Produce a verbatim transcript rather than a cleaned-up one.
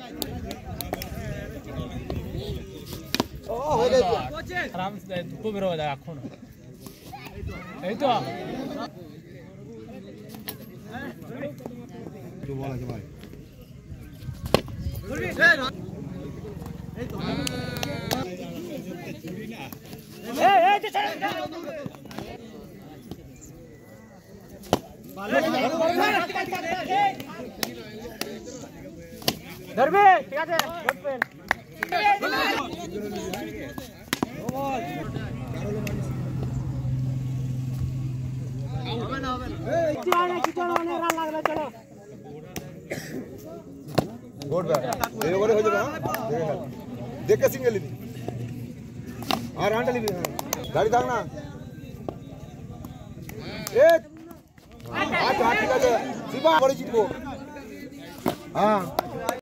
ও হয়ে যাবে আরাম সে দুটো বের হয়ে যায় এখন এই তো তো বলা আছে ভাই এই তো এই এই তো চল ধরবে ঠিক আছে ধরবেন देख सिंगल हाँ रांटा ली गाड़ी थाक ना ठीक है हाँ